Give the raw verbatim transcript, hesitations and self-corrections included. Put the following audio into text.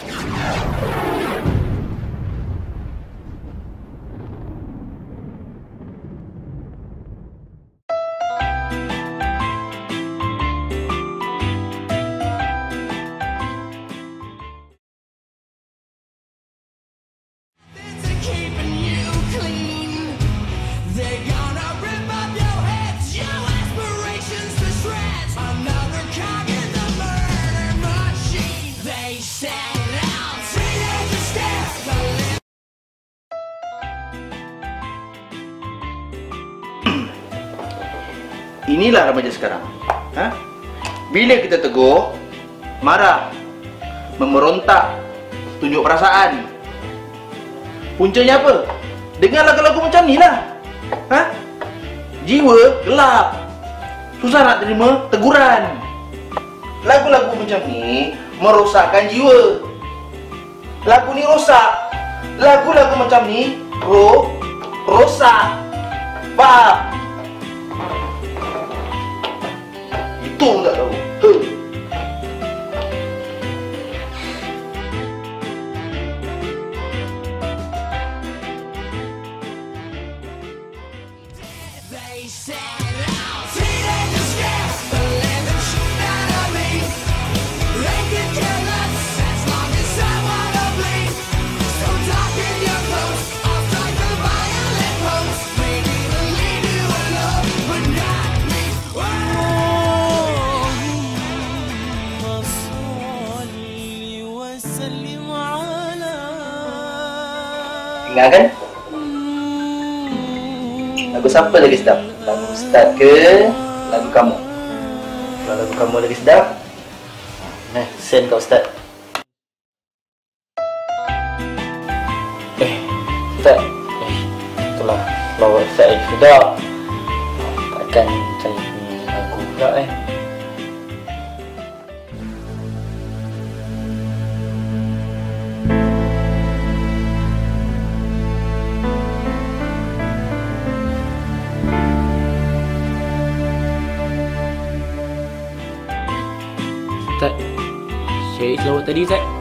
Inilah remaja sekarang. Ha? Bila kita tegur, marah, memerontak, tunjuk perasaan. Puncanya apa? Dengar lagu-lagu macam ni lah. Ha? Jiwa gelap, susah nak terima teguran. Lagu-lagu macam ni merosakkan jiwa. Lagu ni rosak. Lagu-lagu macam ni ro rosak. Faham? Itu tak tahu. Huh. Ingat kan? Lagu siapa lagi sedap? Lagu Ustaz ke lagu kamu? Kalau lagu kamu lagi sedap, nah, send kat Ustaz. Eh, Ustaz. Eh, itulah kalau Ustaz lagi sedap, takkan cari lagu pula eh. Ustaz, Syed lawak tadi Ustaz.